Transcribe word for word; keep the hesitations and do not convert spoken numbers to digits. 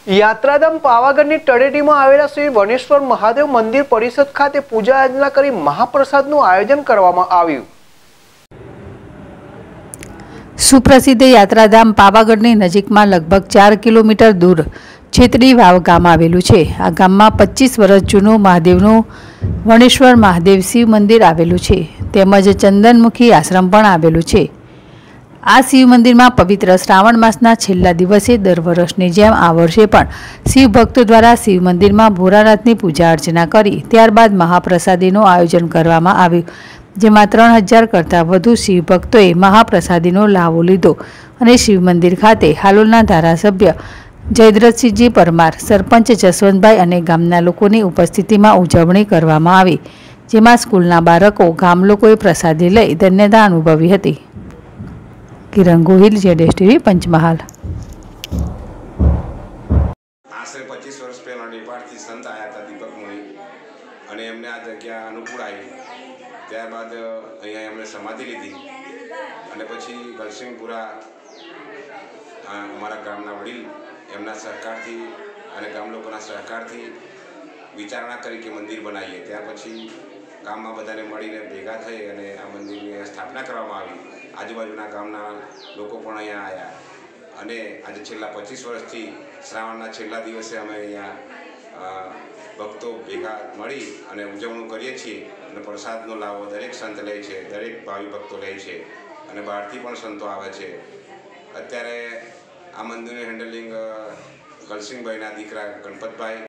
યાત્રાધામ પાવાગઢની તળેટીમાં આવેલા શ્રી વનેશ્વર મહાદેવ મંદિર પરિષદ ખાતે પૂજા અર્ચના કરી મહાપ્રસાદનું આયોજન કરવામાં આવ્યું। સુપ્રસિદ્ધ યાત્રાધામ પાવાગઢની નજીકમાં લગભગ ચાર કિલોમીટર દૂર છેતરી વાવ ગામ આવેલું છે। આ ગામમાં પચીસ વર્ષ જૂનું મહાદેવનું વણેશ્વર મહાદેવ શિવ મંદિર આવેલું છે, તેમજ ચંદનમુખી આશ્રમ પણ આવેલું છે। આ શિવ મંદિરમાં પવિત્ર શ્રાવણ માસના છેલ્લા દિવસે દર વર્ષની જેમ આ વર્ષે પણ શિવ ભક્તો દ્વારા શિવ મંદિરમાં ભોળાનાથની પૂજા અર્ચના કરી ત્યારબાદ મહાપ્રસાદીનું આયોજન કરવામાં આવ્યું, જેમાં ત્રણ હજાર કરતાં વધુ શિવ ભક્તોએ મહાપ્રસાદીનો લાવો લીધો અને શિવ મંદિર ખાતે હાલોલના ધારાસભ્ય જયદ્રથસિંહજી પરમાર, સરપંચ જસવંતભાઈ અને ગામના લોકોની ઉપસ્થિતિમાં ઉજવણી કરવામાં આવી, જેમાં સ્કૂલના બાળકો ગામ લોકોએ પ્રસાદી લઈ ધન્યતા અનુભવી હતી। કિરણ ગોહિલ, જેડેશ ટીવી, પંચમહાલ। આશરે પચીસ વર્ષ પહેલાં નેપાળથી સંત આવ્યા હતા દીપક મુનિ, અને એમને આ જગ્યા અનુકૂળ આવી। ત્યારબાદ અહીંયા એમણે સમાધિ લીધી અને પછી ગલસિંહપુરા અમારા ગામના વડીલ એમના સહકારથી અને ગામ લોકોના સહકારથી વિચારણા કરી કે મંદિર બનાવીએ। ત્યાર પછી ગામમાં બધાને મળીને ભેગા થઈ અને આ મંદિરની સ્થાપના કરવામાં આવી। આજુબાજુના ગામના લોકો પણ અહીંયા આવ્યા અને આજે છેલ્લા પચીસ વર્ષથી શ્રાવણના છેલ્લા દિવસે અમે અહીંયા ભક્તો ભેગા મળી અને ઉજવણું કરીએ છીએ અને પ્રસાદનો લાવો દરેક સંત લે છે, દરેક ભાવિ ભક્તો લે છે અને બહારથી પણ સંતો આવે છે। અત્યારે આ મંદિરનું હેન્ડલિંગ ગલસિંહભાઈના દીકરા ગણપતભાઈ